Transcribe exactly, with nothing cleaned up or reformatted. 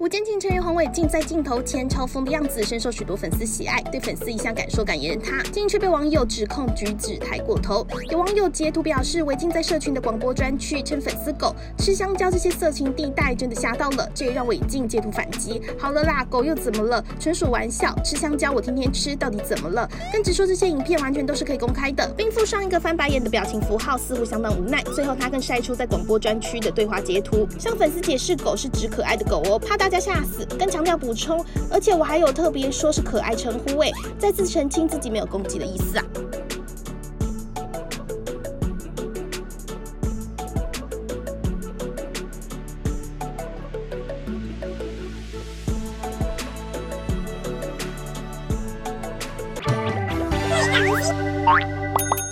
五坚情成员黄伟晋在镜头前嘲讽的样子深受许多粉丝喜爱，对粉丝一向敢说敢言的他，近日却被网友指控举止太过头。有网友截图表示，伟晋在社群的广播专区称粉丝狗吃香蕉这些色情地带，真的吓到了。这也让伟晋截图反击：好了啦，狗又怎么了？纯属玩笑，吃香蕉我天天吃，到底怎么了？更直说这些影片完全都是可以公开的，并附上一个翻白眼的表情符号，似乎相当无奈。最后他更晒出在广播专区的对话截图，向粉丝解释狗是指可爱的狗哦，怕大家吓死。更强调补充，而且我还有特别说是可爱称呼诶，再次澄清自己没有攻击的意思啊。 对，